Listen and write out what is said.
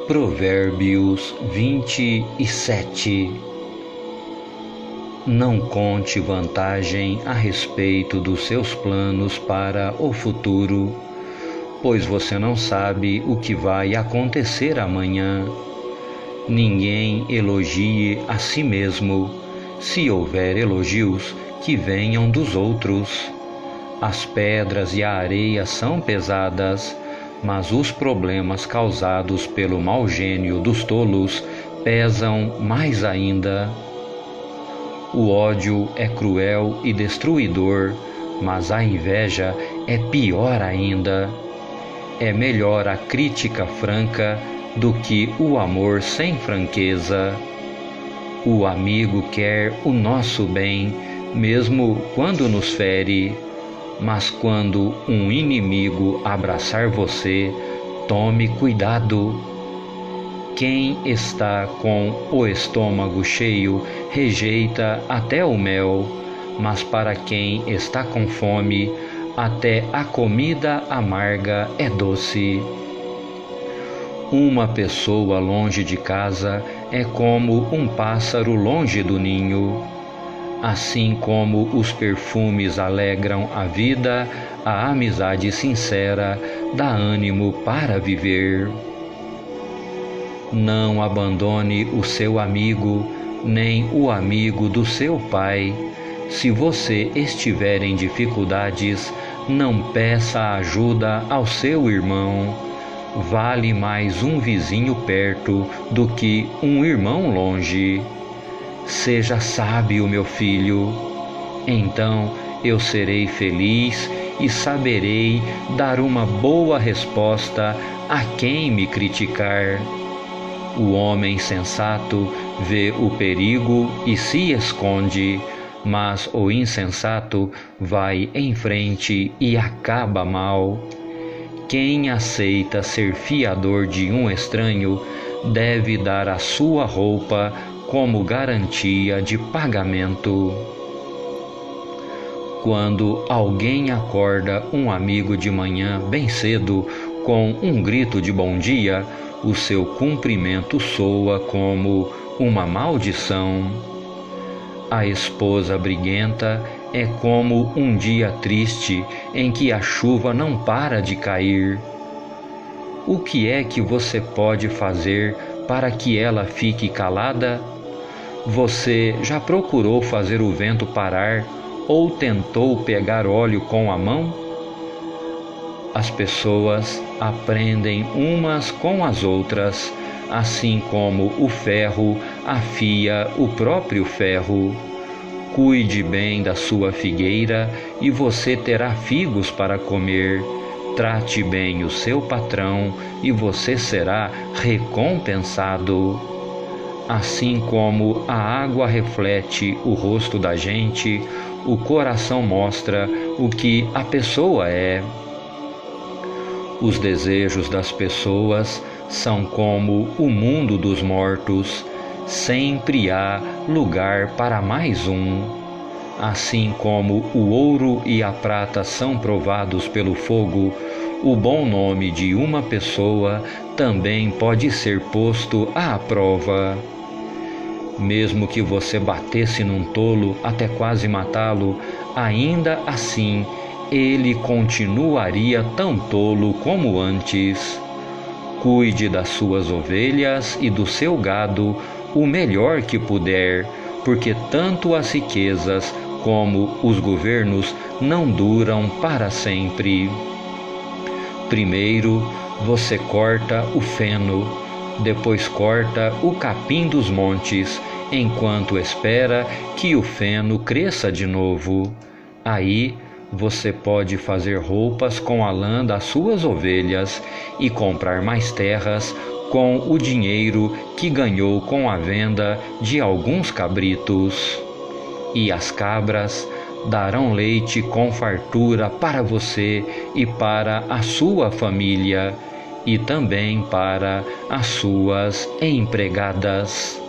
Provérbios 27. Não conte vantagem a respeito dos seus planos para o futuro, pois você não sabe o que vai acontecer amanhã. Ninguém elogie a si mesmo. Se houver elogios, que venham dos outros. As pedras e a areia são pesadas, mas os problemas causados pelo mau gênio dos tolos pesam mais ainda. O ódio é cruel e destruidor, mas a inveja é pior ainda. É melhor a crítica franca do que o amor sem franqueza. O amigo quer o nosso bem, mesmo quando nos fere. Mas quando um inimigo abraçar você, tome cuidado. Quem está com o estômago cheio rejeita até o mel, mas para quem está com fome, até a comida amarga é doce. Uma pessoa longe de casa é como um pássaro longe do ninho. Assim como os perfumes alegram a vida, a amizade sincera dá ânimo para viver. Não abandone o seu amigo, nem o amigo do seu pai. Se você estiver em dificuldades, não peça ajuda ao seu irmão. Vale mais um vizinho perto do que um irmão longe. Seja sábio, meu filho, então eu serei feliz e saberei dar uma boa resposta a quem me criticar. O homem sensato vê o perigo e se esconde, mas o insensato vai em frente e acaba mal. Quem aceita ser fiador de um estranho deve dar a sua roupa como garantia de pagamento. Quando alguém acorda um amigo de manhã bem cedo com um grito de bom dia, o seu cumprimento soa como uma maldição. A esposa briguenta é como um dia triste em que a chuva não para de cair. O que é que você pode fazer para que ela fique calada? Você já procurou fazer o vento parar ou tentou pegar óleo com a mão? As pessoas aprendem umas com as outras, assim como o ferro afia o próprio ferro. Cuide bem da sua figueira e você terá figos para comer. Trate bem o seu patrão e você será recompensado. Assim como a água reflete o rosto da gente, o coração mostra o que a pessoa é. Os desejos das pessoas são como o mundo dos mortos, sempre há lugar para mais um. Assim como o ouro e a prata são provados pelo fogo, o bom nome de uma pessoa também pode ser posto à prova. Mesmo que você batesse num tolo até quase matá-lo, ainda assim ele continuaria tão tolo como antes. Cuide das suas ovelhas e do seu gado o melhor que puder, porque tanto as riquezas como os governos não duram para sempre. Primeiro você corta o feno, depois corta o capim dos montes, enquanto espera que o feno cresça de novo. Aí você pode fazer roupas com a lã das suas ovelhas e comprar mais terras com o dinheiro que ganhou com a venda de alguns cabritos. E as cabras darão leite com fartura para você e para a sua família, e também para as suas empregadas.